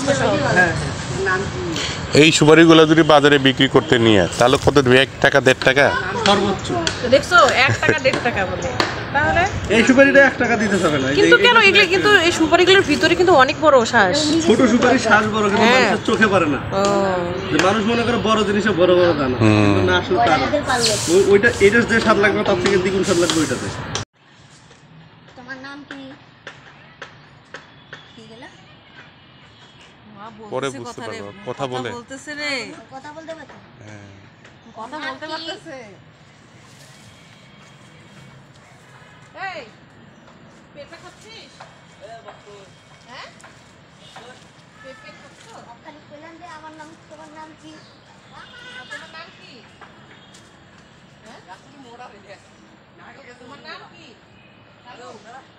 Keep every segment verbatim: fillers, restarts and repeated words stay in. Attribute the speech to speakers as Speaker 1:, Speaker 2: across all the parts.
Speaker 1: এই সুপারিগুলো যদি বাজারে বিক্রি করতে নিয়ে তাহলে কত দেবে? এক টাকা দেড় টাকা
Speaker 2: সর্বোচ্চ।
Speaker 3: দেখছো এক টাকা দেড় টাকা বলে, তাহলে
Speaker 2: এই সুপারিটা এক টাকা দিতে হবে না।
Speaker 3: কিন্তু কেন এগুলো, কিন্তু এই সুপারিগুলোর ভিতরে কিন্তু অনেক বড় শ্বাস।
Speaker 2: ছোট সুপারি শ্বাস বড়, কিন্তু মানুষের চোখে পড়ে না। যে মানুষ মনে করে বড় জিনিসে বড় বড় দানা, কিন্তু না, আসলে তা না। ওইটা এইটার যে স্বাদ লাগবে তার থেকে দ্বিগুণ স্বাদ লাগবে ওইটাতে।
Speaker 4: তোমার নাম কি? কি গেলা?
Speaker 1: পরে বুঝতে পারবো। কথা বলে
Speaker 3: বলতেছে রে,
Speaker 4: কথা বলতে পারছো?
Speaker 1: হ্যাঁ,
Speaker 3: কথা বলতে পারতেছে। এই পেঁপে খাচ্ছিস? হ্যাঁ, পেঁপে খাচ্ছো?
Speaker 4: খালি কইলাম যে আমার নাম, তোমার নাম কি?
Speaker 3: তোমার নাম কি? হ্যাঁ, গাছটি মোড়া হয়ে গেছে। তোমার নাম কি? হ্যালো,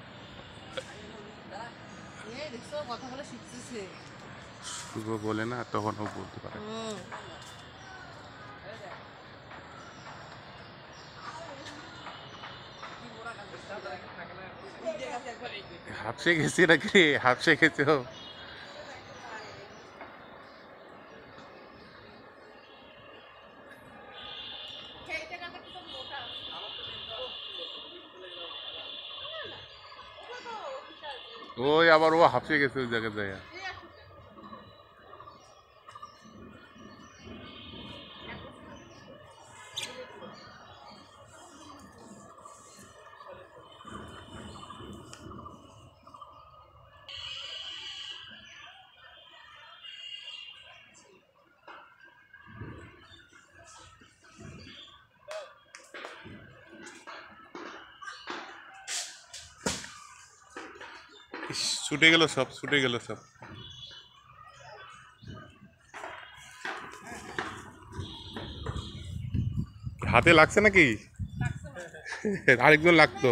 Speaker 3: এই দেখছো কথা বলে শিখতেছে।
Speaker 1: শুভ বলে না, তখন ও বলতে পারে। হাফসে গেছি নাকি? হাফসে গেছে ও। ওই আবার ও হাফসে গেছে ওই জায়গায় যায়। ছুটে গেল সব, ছুটে গেল সব। হাতে লাগছে নাকি? আরেকজন লাগতো।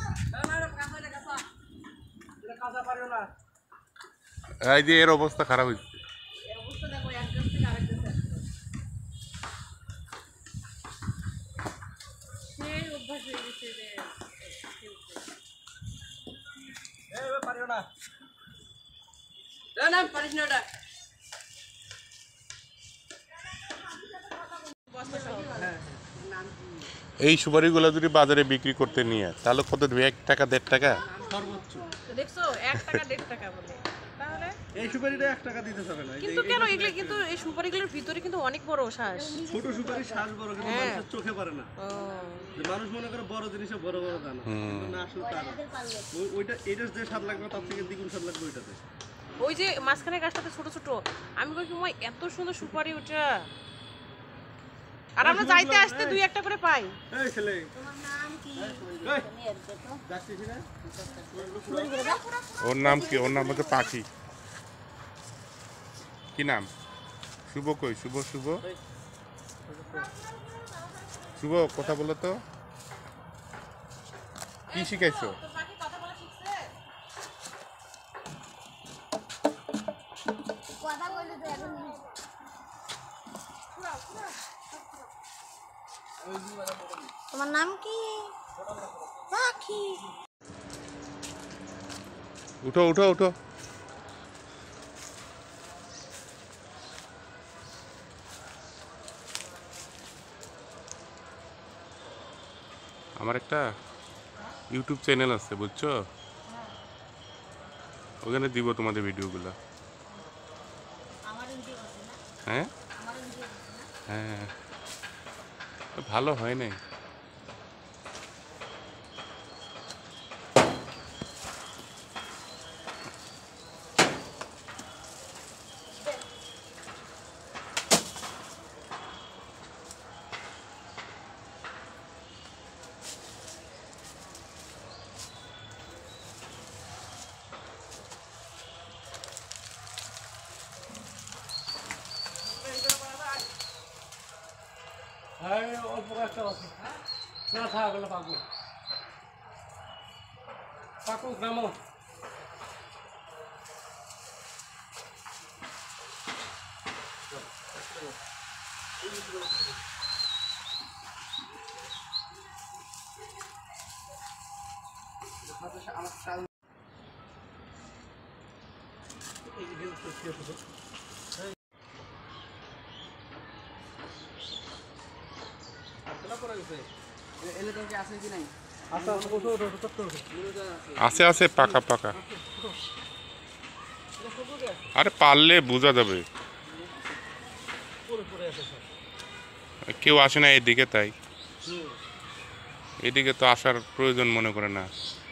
Speaker 1: এই যে এর অবস্থা খারাপ হয়েছে। এই সুপারিগুলো যদি বাজারে বিক্রি করতে নিয়ে তাহলে কত দেবে? এক টাকা দেড় টাকা
Speaker 2: সর্বোচ্চ।
Speaker 3: দেখছো এক টাকা দেড় টাকা বলে, তাহলে
Speaker 2: এই সুপারিটা এক টাকা দিতে হবে না।
Speaker 3: কিন্তু কেন এগুলো, কিন্তু এই সুপারিগুলোর ভিতরে কিন্তু অনেক বড় শ্বাস।
Speaker 2: ছোট সুপারি শ্বাস বড়, কিন্তু মানুষের চোখে পড়ে না। যে মানুষ মনে করে বড় জিনিসে বড় বড় দানা, কিন্তু না, আসলে তা না। ওইটা এইটার যে স্বাদ লাগবে তার থেকে দ্বিগুণ স্বাদ লাগবে ওইটাতে।
Speaker 3: ওই যে মাঝখানে গাছটাতে ছোট ছোট, আমি কই কি মই এত সুন্দর সুপারি ওটা, আর আমরা যাইতে আসতে দুই একটা করে পাই।
Speaker 2: এই ছেলে,
Speaker 4: তোমার নাম কি?
Speaker 2: যাচ্ছিস না?
Speaker 1: ওর নাম কি? ওর নাম হচ্ছে পাখি। কি নাম? শুভ কই? শুভ, শুভ, শুভ কথা বলো তো। কি শিখাইছো?
Speaker 4: কথা বলতে তো এখন তোমার নাম কি? পাখি।
Speaker 1: উঠো উঠো উঠো। আমার একটা ইউটিউব চ্যানেল আছে বুঝছো, ওখানে দিব তোমাদের ভিডিওগুলো। হ্যাঁ হ্যাঁ, ভালো হয় নাই।
Speaker 2: অল্প কয়েকটা আছে না, থাক ওগুলো পাকবো। পাকুক নামো। আমার
Speaker 1: আছে আছে পাকা পাকা। আরে পারলে বোঝা যাবে। কেউ আসে না এদিকে, তাই এদিকে তো আসার প্রয়োজন মনে করে না।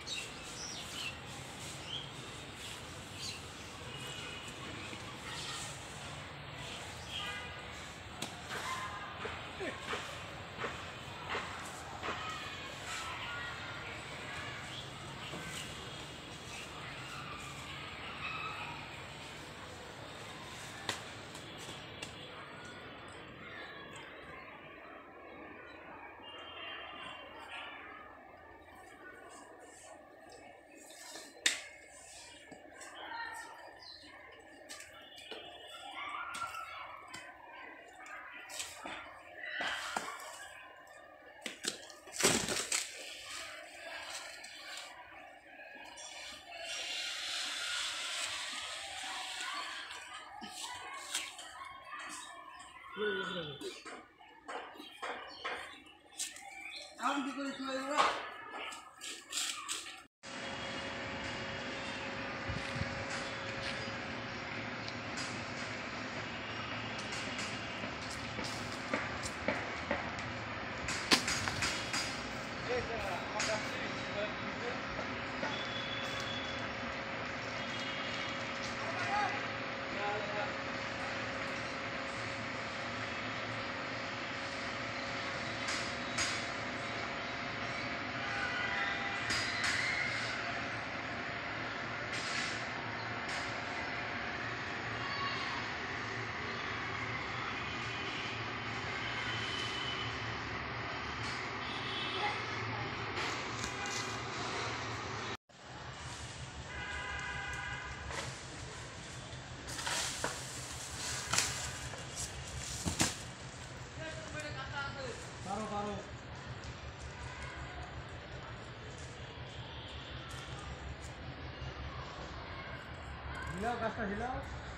Speaker 2: হিলাও গাছটা হিলাও।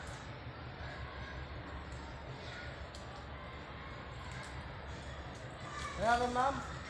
Speaker 2: হ্যাঁ আমার নাম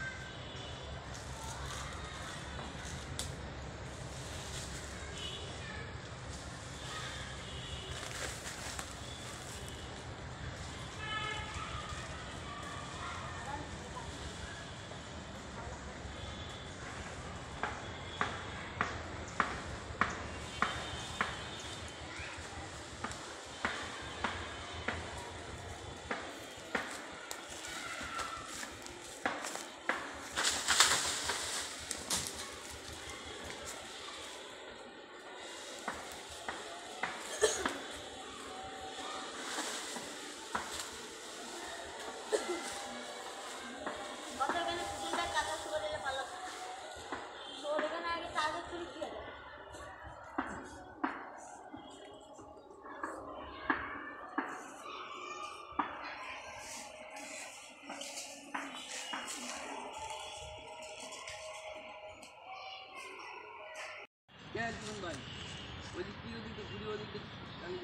Speaker 5: ভাই ওই দিক থেকে ওদিকে ঘুরে ওদিকে আমি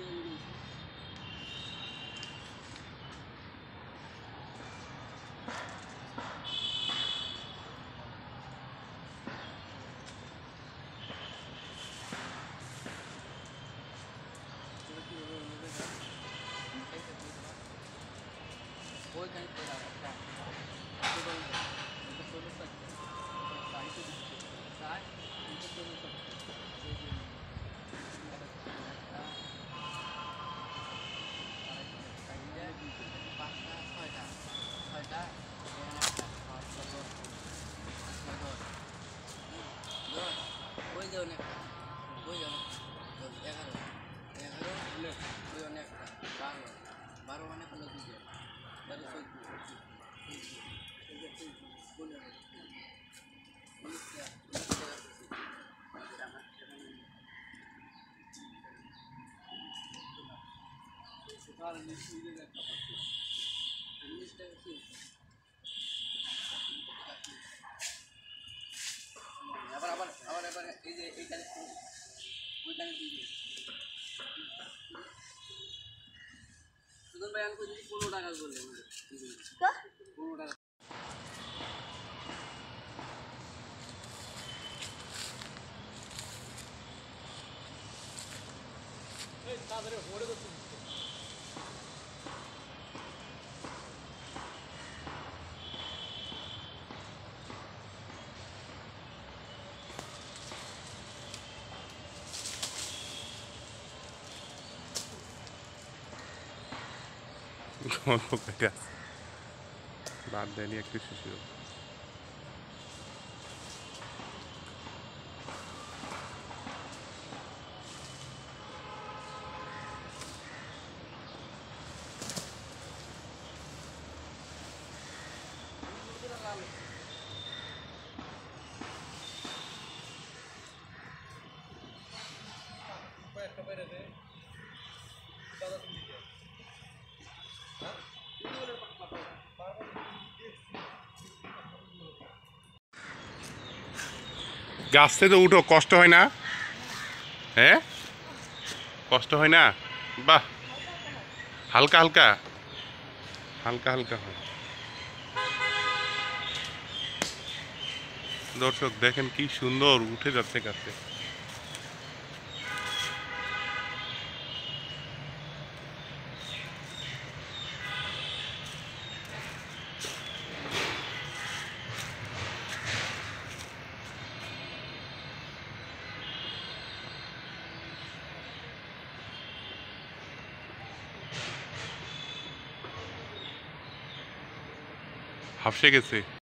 Speaker 5: আবার আবার আবার এবার এই যে এইখানে ওইখানে সুজন ভাই আমি কইছি পনেরো টাকা করলেন
Speaker 4: তো
Speaker 5: পনেরো টাকা
Speaker 1: গল্প করে আছে। বাদ দেয়নি একটু শিশু গাছ থেকে উঠো, কষ্ট হয় না? হ্যাঁ, কষ্ট হয় না? বাহ, হালকা হালকা হালকা হালকা হয়। দর্শক দেখেন কি সুন্দর উঠে যাচ্ছে গাছে। হাফসে গেছে।